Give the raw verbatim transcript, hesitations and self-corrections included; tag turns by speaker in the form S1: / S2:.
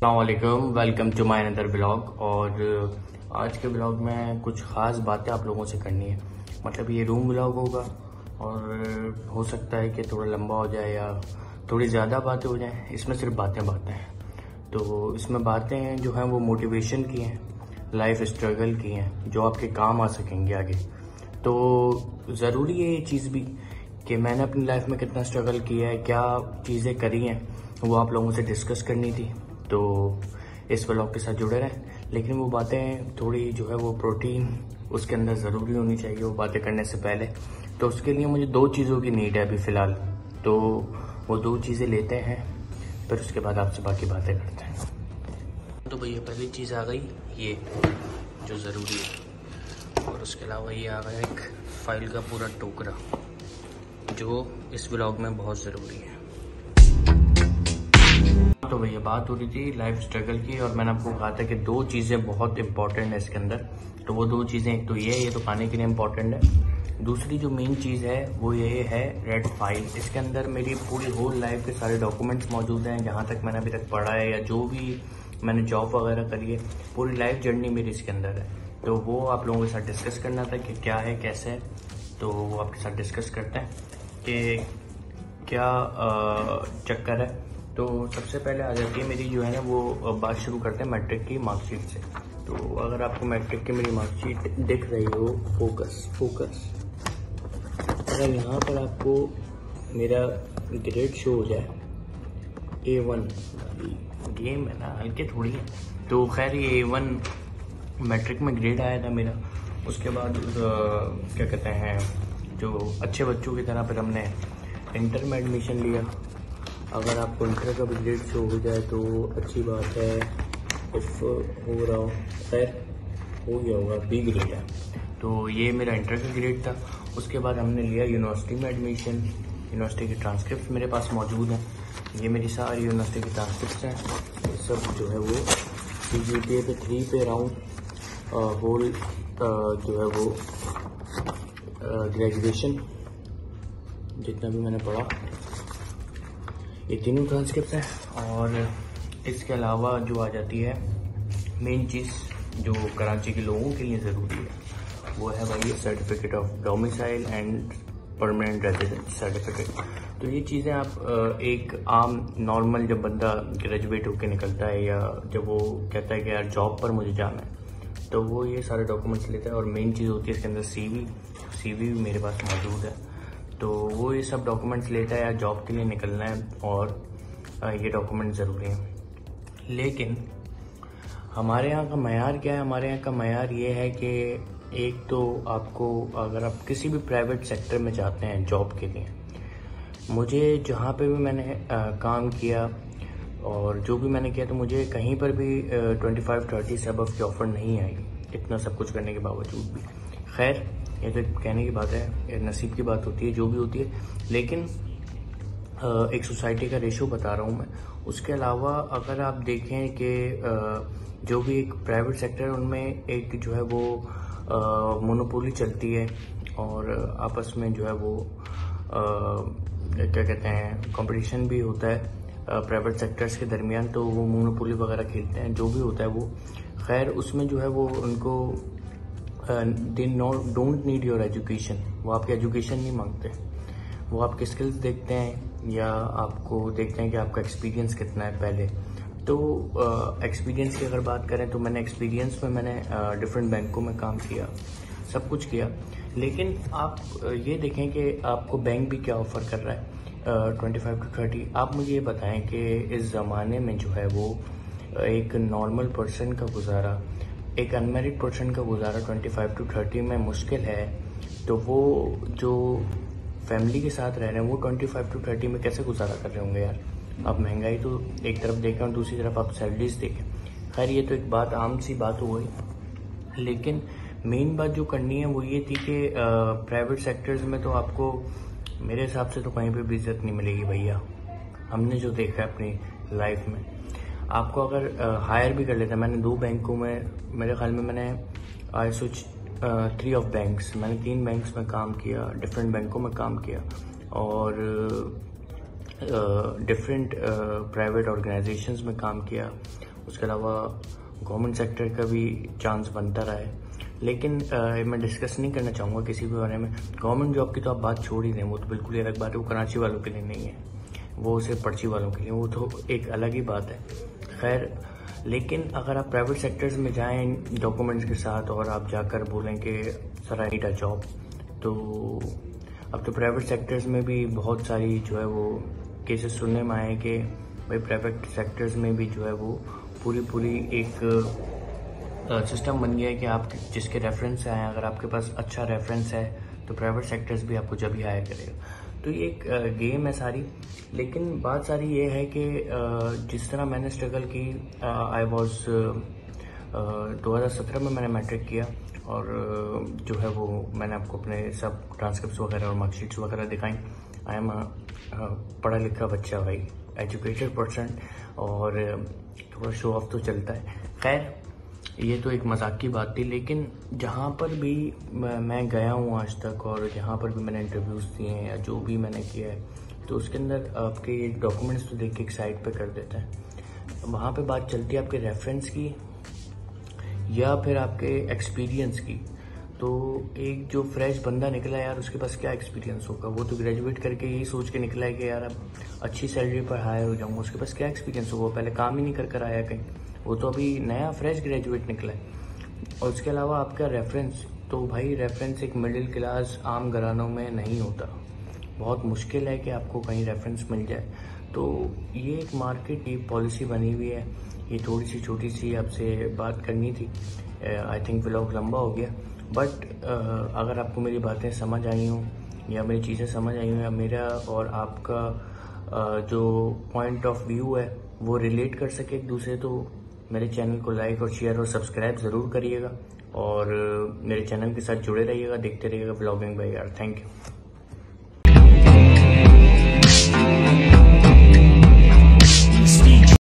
S1: अस्सलाम वालेकुम, welcome to my another blog. और आज के ब्लॉग में कुछ ख़ास बातें आप लोगों से करनी है। मतलब ये रूम ब्लॉग होगा और हो सकता है कि थोड़ा लंबा हो जाए या थोड़ी ज़्यादा बातें हो जाएं। इसमें सिर्फ बातें बातें हैं। तो इसमें बातें जो हैं वो मोटिवेशन की हैं, लाइफ स्ट्रगल की हैं, जो आपके काम आ सकेंगे आगे। तो ज़रूरी है ये चीज़ भी कि मैंने अपनी लाइफ में कितना स्ट्रगल किया है, क्या चीज़ें करी हैं, वो आप लोगों से डिस्कस करनी थी। तो इस व्लॉग के साथ जुड़े रहें। लेकिन वो बातें थोड़ी जो है वो प्रोटीन उसके अंदर ज़रूरी होनी चाहिए वो बातें करने से पहले। तो उसके लिए मुझे दो चीज़ों की नीड है अभी फ़िलहाल। तो वो दो चीज़ें लेते हैं, फिर उसके बाद आपसे बाकी बातें करते हैं। तो भैया पहली चीज़ आ गई ये जो ज़रूरी है, और उसके अलावा ये आ गया एक फाइल का पूरा टोकरा जो इस व्लॉग में बहुत ज़रूरी है। तो भैया बात हो रही थी लाइफ स्ट्रगल की, और मैंने आपको कहा था कि दो चीज़ें बहुत इंपॉर्टेंट है इसके अंदर। तो वो दो चीज़ें, एक तो ये ये तो खाने के लिए इम्पोर्टेंट है। दूसरी जो मेन चीज़ है वो ये है रेड फाइल। इसके अंदर मेरी पूरी होल लाइफ के सारे डॉक्यूमेंट्स मौजूद हैं, जहाँ तक मैंने अभी तक पढ़ा है या जो भी मैंने जॉब वगैरह करी है, पूरी लाइफ जर्नी मेरी इसके अंदर है। तो वो आप लोगों के साथ डिस्कस करना था कि क्या है कैसे है। तो वो आपके साथ डिस्कस करते हैं कि क्या चक्कर है। तो सबसे पहले आ जाती है मेरी जो है ना वो बात शुरू करते हैं मैट्रिक की मार्कशीट से। तो अगर आपको मैट्रिक की मेरी मार्कशीट दिख रही हो, फोकस फोकस अगर यहाँ पर आपको मेरा ग्रेड शो हो जाए ए वन, गेम है ना, हल्के थोड़ी है। तो खैर ये ए वन मैट्रिक में ग्रेड आया था मेरा। उसके बाद क्या कहते हैं, जो अच्छे बच्चों की तरह फिर हमने इंटर में एडमिशन लिया। अगर आपको इंटर का भी ग्रेड शो हो जाए तो अच्छी बात है। इफ हो रहा हो, खैर हो गया होगा, बी ग्रेड है। तो ये मेरा इंटर का ग्रेड था। उसके बाद हमने लिया यूनिवर्सिटी में एडमिशन। यूनिवर्सिटी की ट्रांसक्रिप्ट मेरे पास मौजूद हैं। ये मेरी सारी यूनिवर्सिटी की ट्रांसक्रिप्ट हैं। ये सब जो है वो सी जी पी ए पे थ्री पे अराउंड होल जो है वो ग्रेजुएशन जितना भी मैंने पढ़ा, ये तीनों ट्रांसक्रिप्ट है। और इसके अलावा जो आ जाती है मेन चीज़ जो कराची के लोगों के लिए ज़रूरी है, वो है भाई certificate of domicile and permanent residence certificate. तो ये चीज़ें आप एक आम नॉर्मल जब बंदा ग्रेजुएट होकर निकलता है या जब वो कहता है कि यार जॉब पर मुझे जाना है, तो वो ये सारे डॉक्यूमेंट्स लेता है। और मेन चीज़ होती है इसके अंदर सी वी सी वी भी मेरे पास मौजूद है। तो वो ये सब डॉक्यूमेंट्स लेता है या जॉब के लिए निकलना है, और ये डॉक्यूमेंट ज़रूरी हैं। लेकिन हमारे यहाँ का मयार क्या है? हमारे यहाँ का मयार ये है कि एक तो आपको अगर आप किसी भी प्राइवेट सेक्टर में जाते हैं जॉब के लिए, मुझे जहाँ पे भी मैंने आ, काम किया और जो भी मैंने किया, तो मुझे कहीं पर भी ट्वेंटी फाइव थर्टी से अबव की ऑफ़र नहीं आई, इतना सब कुछ करने के बावजूद भी। खैर ये तो कहने की बात है, ये नसीब की बात होती है, जो भी होती है। लेकिन एक सोसाइटी का रेशो बता रहा हूँ मैं। उसके अलावा अगर आप देखें कि जो भी एक प्राइवेट सेक्टर है उनमें एक जो है वो मोनोपोली चलती है, और आपस में जो है वो आ, क्या कहते हैं कंपटीशन भी होता है प्राइवेट सेक्टर्स के दरमियान। तो वो मोनोपोली वगैरह खेलते हैं, जो भी होता है वो। खैर उसमें जो है वो उनको they not don't need your education, वो आपकी एजुकेशन नहीं मांगते, वो आपके स्किल्स देखते हैं या आपको देखते हैं कि आपका एक्सपीरियंस कितना है पहले। तो एक्सपीरियंस uh, की अगर बात करें तो मैंने एक्सपीरियंस में मैंने डिफरेंट uh, बैंकों में काम किया, सब कुछ किया। लेकिन आप uh, ये देखें कि आपको बैंक भी क्या ऑफ़र कर रहा है ट्वेंटी फाइव टू थर्टी। आप मुझे ये बताएं कि इस ज़माने में जो है वो एक नॉर्मल पर्सन का गुजारा, एक अनमेरिड पर्सन का गुजारा ट्वेंटी फाइव टू थर्टी में मुश्किल है। तो वो जो फैमिली के साथ रह रहे हैं वो ट्वेंटी फाइव टू थर्टी में कैसे गुजारा कर रहे होंगे यार? आप महंगाई तो एक तरफ देखें और दूसरी तरफ आप सैलरीज देखें। खैर ये तो एक बात आम सी बात हो गई। लेकिन मेन बात जो करनी है वो ये थी कि प्राइवेट सेक्टर्स में तो आपको मेरे हिसाब से तो कहीं पे भी इज्जत नहीं मिलेगी भैया। हमने जो देखा है अपनी लाइफ में, आपको अगर हायर भी कर लेता है, मैंने दो बैंकों में, मेरे ख्याल में मैंने आई सोच थ्री ऑफ बैंक्स, मैंने तीन बैंक्स में काम किया, डिफरेंट बैंकों में काम किया, और डिफरेंट प्राइवेट ऑर्गेनाइजेशंस में काम किया। उसके अलावा गवर्नमेंट सेक्टर का भी चांस बनता रहा है। लेकिन आ, मैं डिस्कस नहीं करना चाहूँगा किसी भी बारे में। गवर्नमेंट जॉब की तो आप बात छोड़ ही दें, वो तो बिल्कुल ही अलग बात है, वो कराची वालों के लिए नहीं है, वो सिर्फ पर्ची वालों के लिए, वो तो एक अलग ही बात है। खैर, लेकिन अगर आप प्राइवेट सेक्टर्स में जाएं डॉक्यूमेंट्स के साथ और आप जाकर बोलें कि sir I need a job, तो अब तो प्राइवेट सेक्टर्स में भी बहुत सारी जो है वो केसेस सुनने में आए कि भाई प्राइवेट सेक्टर्स में भी जो है वो पूरी पूरी एक सिस्टम बन गया है कि आप जिसके रेफरेंस से आए, अगर आपके पास अच्छा रेफरेंस है तो प्राइवेट सेक्टर्स भी आपको जब ही हायर करेगा। तो ये एक गेम है सारी। लेकिन बात सारी ये है कि जिस तरह मैंने स्ट्रगल की, आई वॉज दो हज़ार सत्रह में मैंने मैट्रिक किया और जो है वो मैंने आपको अपने सब ट्रांसक्रिप्ट्स वगैरह और मार्कशीट्स वगैरह दिखाई। आई एम पढ़ा लिखा बच्चा भाई, एजुकेटेड पर्सन, और थोड़ा शो ऑफ तो चलता है। खैर, ये तो एक मजाक की बात थी। लेकिन जहाँ पर भी मैं गया हूँ आज तक और जहाँ पर भी मैंने इंटरव्यूज़ दिए हैं या जो भी मैंने किया है, तो उसके अंदर आपके डॉक्यूमेंट्स तो देख के एक साइड पे कर देता है। वहाँ पे बात चलती है आपके रेफरेंस की या फिर आपके एक्सपीरियंस की। तो एक जो फ्रेश बंदा निकला है यार, उसके पास क्या एक्सपीरियंस होगा? वो तो ग्रेजुएट करके यही सोच के निकला है कि यार अब अच्छी सैलरी पर हायर हो जाऊँगा। उसके पास क्या एक्सपीरियंस होगा? पहले काम ही नहीं कर कर आया कहीं, वो तो अभी नया फ्रेश ग्रेजुएट निकला है। और उसके अलावा आपका रेफरेंस, तो भाई रेफरेंस एक मिडिल क्लास आम घरानों में नहीं होता, बहुत मुश्किल है कि आपको कहीं रेफरेंस मिल जाए। तो ये एक मार्केट की पॉलिसी बनी हुई है। ये थोड़ी सी छोटी सी आपसे बात करनी थी। आई थिंक व्लॉग लंबा हो गया, बट uh, अगर आपको मेरी बातें समझ आई हों या मेरी चीज़ें समझ आई हों या मेरा और आपका uh, जो पॉइंट ऑफ व्यू है वो रिलेट कर सके एक दूसरे, तो मेरे चैनल को लाइक और शेयर और सब्सक्राइब ज़रूर करिएगा और मेरे चैनल के साथ जुड़े रहिएगा, देखते रहिएगा व्लॉगिंग बाय यार। Thank you.